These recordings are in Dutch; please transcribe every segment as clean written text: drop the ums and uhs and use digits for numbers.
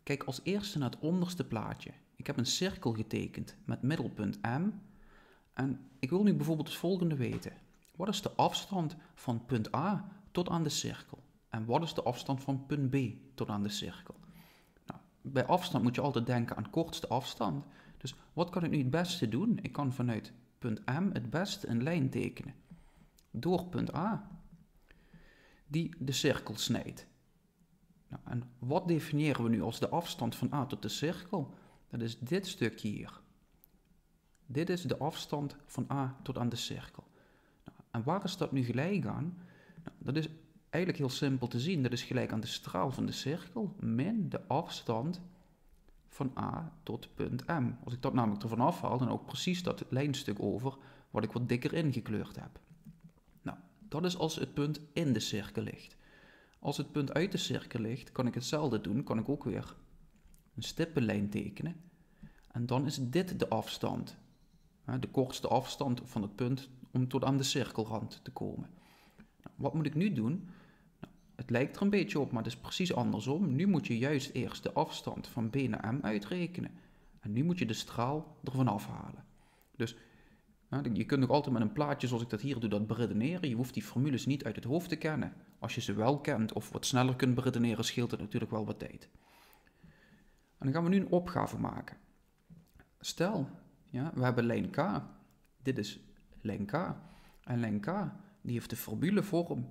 Kijk als eerste naar het onderste plaatje. Ik heb een cirkel getekend met middelpunt M. En ik wil nu bijvoorbeeld het volgende weten. Wat is de afstand van punt A tot aan de cirkel? En wat is de afstand van punt B tot aan de cirkel? Nou, bij afstand moet je altijd denken aan kortste afstand. Dus wat kan ik nu het beste doen? Ik kan vanuit punt M het beste een lijn tekenen. Door punt A, die de cirkel snijdt. Nou, en wat definiëren we nu als de afstand van A tot de cirkel? Dat is dit stukje hier. Dit is de afstand van A tot aan de cirkel. Nou, en waar is dat nu gelijk aan? Nou, dat is eigenlijk heel simpel te zien. Dat is gelijk aan de straal van de cirkel min de afstand van A tot punt M. Als ik dat namelijk ervan afhaal, dan ook precies dat lijnstuk over wat ik wat dikker ingekleurd heb. Nou, dat is als het punt in de cirkel ligt. Als het punt uit de cirkel ligt, kan ik hetzelfde doen. Kan ik ook weer een stippenlijn tekenen. En dan is dit de afstand. De kortste afstand van het punt om tot aan de cirkelrand te komen. Nou, wat moet ik nu doen? Nou, het lijkt er een beetje op, maar het is precies andersom. Nu moet je juist eerst de afstand van B naar M uitrekenen. En nu moet je de straal ervan afhalen. Dus je kunt ook altijd met een plaatje zoals ik dat hier doe, dat beredeneren. Je hoeft die formules niet uit het hoofd te kennen. Als je ze wel kent of wat sneller kunt beredeneren, scheelt het natuurlijk wel wat tijd. En dan gaan we nu een opgave maken. Stel, we hebben lijn K. Dit is lijn K. En lijn K die heeft de formulevorm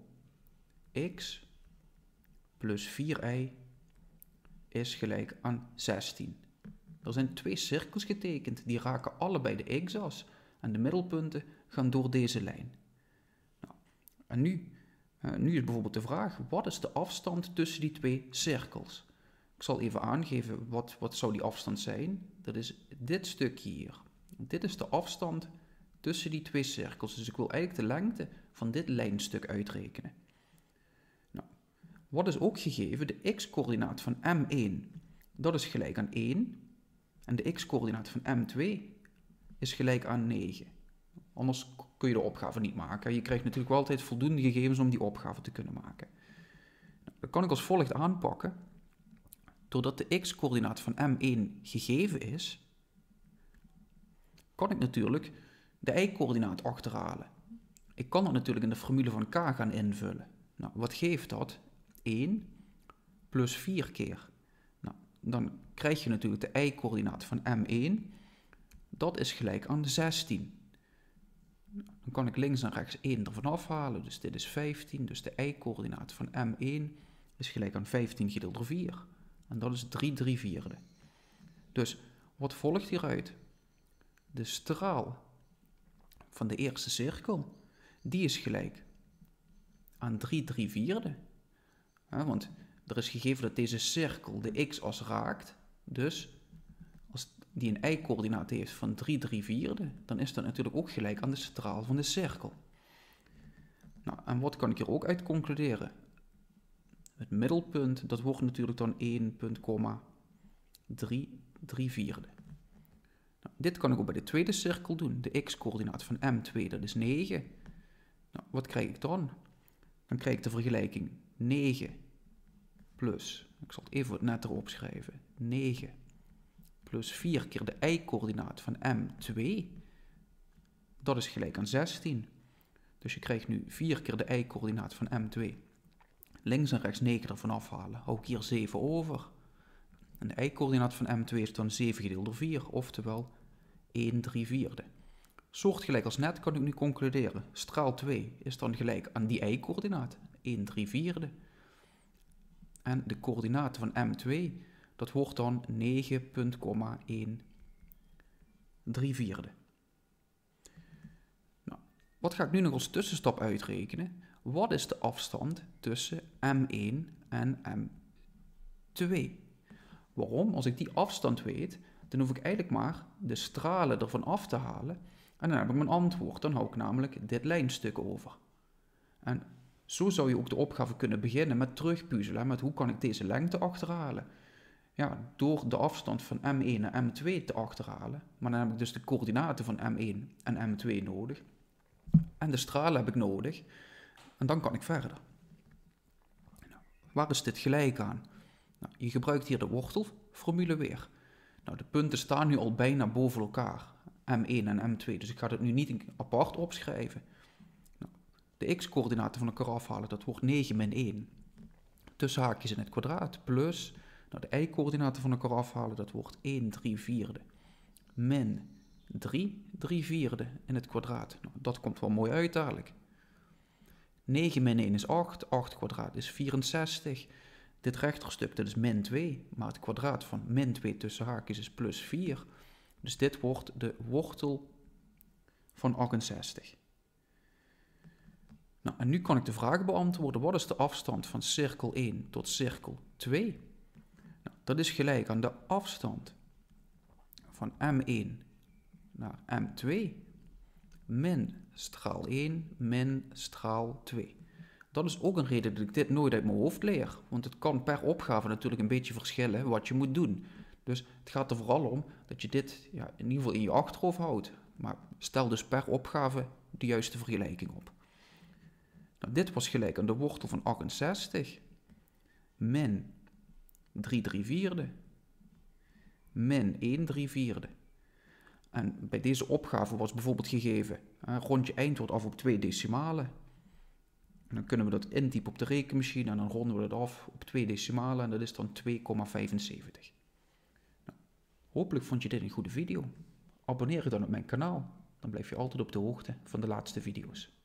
x plus 4y is gelijk aan 16. Er zijn twee cirkels getekend, die raken allebei de x-as. En de middelpunten gaan door deze lijn. Nou, en nu is bijvoorbeeld de vraag, wat is de afstand tussen die twee cirkels? Ik zal even aangeven, wat zou die afstand zijn? Dat is dit stukje hier. Dit is de afstand tussen die twee cirkels. Dus ik wil eigenlijk de lengte van dit lijnstuk uitrekenen. Nou, wat is ook gegeven? De x-coördinaat van M1, dat is gelijk aan 1. En de x-coördinaat van M2 is gelijk aan 9. Anders kun je de opgave niet maken. Je krijgt natuurlijk wel altijd voldoende gegevens om die opgave te kunnen maken. Nou, dat kan ik als volgt aanpakken. Doordat de x-coördinaat van M1 gegeven is, kan ik natuurlijk de y-coördinaat achterhalen. Ik kan dat natuurlijk in de formule van k gaan invullen. Nou, wat geeft dat? 1 plus 4 keer. Nou, dan krijg je natuurlijk de y-coördinaat van M1. Dat is gelijk aan 16. Dan kan ik links en rechts 1 ervan afhalen. Dus dit is 15. Dus de y-coördinaat van M1 is gelijk aan 15 gedeeld door 4. En dat is 3/3. Dus wat volgt hieruit? De straal van de eerste cirkel, die is gelijk aan 3/3. Want er is gegeven dat deze cirkel de x-as raakt. Dus als die een y-coördinaat heeft van 3/3, dan is dat natuurlijk ook gelijk aan de straal van de cirkel. Nou, en wat kan ik hier ook uit concluderen? Het middelpunt, dat wordt natuurlijk dan 1,3/3. Nou, dit kan ik ook bij de tweede cirkel doen. De x-coördinaat van M2, dat is 9. Nou, wat krijg ik dan? Dan krijg ik de vergelijking 9 plus, ik zal het even wat netter opschrijven, 9 plus 4 keer de y-coördinaat van M2, dat is gelijk aan 16. Dus je krijgt nu 4 keer de y-coördinaat van M2. Links en rechts 9 ervan afhalen, hou ik hier 7 over. En de y-coördinaat van M2 is dan 7 gedeeld door 4, oftewel 1/3. Soortgelijk als net kan ik nu concluderen. Straal 2 is dan gelijk aan die y-coördinaat, 1/3. En de coördinaten van M2, dat wordt dan 9,1/3. Nou, wat ga ik nu nog als tussenstap uitrekenen? Wat is de afstand tussen M1 en M2? Waarom? Als ik die afstand weet, dan hoef ik eigenlijk maar de stralen ervan af te halen. En dan heb ik mijn antwoord. Dan hou ik namelijk dit lijnstuk over. En zo zou je ook de opgave kunnen beginnen met terugpuzzelen. Met hoe kan ik deze lengte achterhalen? Ja, door de afstand van M1 naar M2 te achterhalen. Maar dan heb ik dus de coördinaten van M1 en M2 nodig. En de stralen heb ik nodig. En dan kan ik verder. Nou, waar is dit gelijk aan? Nou, je gebruikt hier de wortelformule weer. Nou, de punten staan nu al bijna boven elkaar. M1 en M2, dus ik ga het nu niet apart opschrijven. Nou, de x-coördinaten van elkaar afhalen, dat wordt 9 min 1. Tussen haakjes in het kwadraat, plus, nou, de y-coördinaten van elkaar afhalen, dat wordt 1 3/4. Min 3 3/4 in het kwadraat. Nou, dat komt wel mooi uit dadelijk. 9 min 1 is 8, 8 kwadraat is 64. Dit rechterstuk, dat is min 2, maar het kwadraat van min 2 tussen haakjes is plus 4. Dus dit wordt de wortel van 68. Nou, en nu kan ik de vraag beantwoorden, wat is de afstand van cirkel 1 tot cirkel 2? Nou, dat is gelijk aan de afstand van M1 naar M2 min straal 1 min straal 2. Dat is ook een reden dat ik dit nooit uit mijn hoofd leer, want het kan per opgave natuurlijk een beetje verschillen wat je moet doen. Dus het gaat er vooral om dat je dit in ieder geval in je achterhoofd houdt, maar stel dus per opgave de juiste vergelijking op. Nou, dit was gelijk aan de wortel van 68 min 3 3/4 min 1 3/4. En bij deze opgave was bijvoorbeeld gegeven, rond je eindwoord af op 2 decimalen. En dan kunnen we dat intypen op de rekenmachine en dan ronden we dat af op 2 decimalen en dat is dan 2,75. Nou, hopelijk vond je dit een goede video. Abonneer je dan op mijn kanaal, dan blijf je altijd op de hoogte van de laatste video's.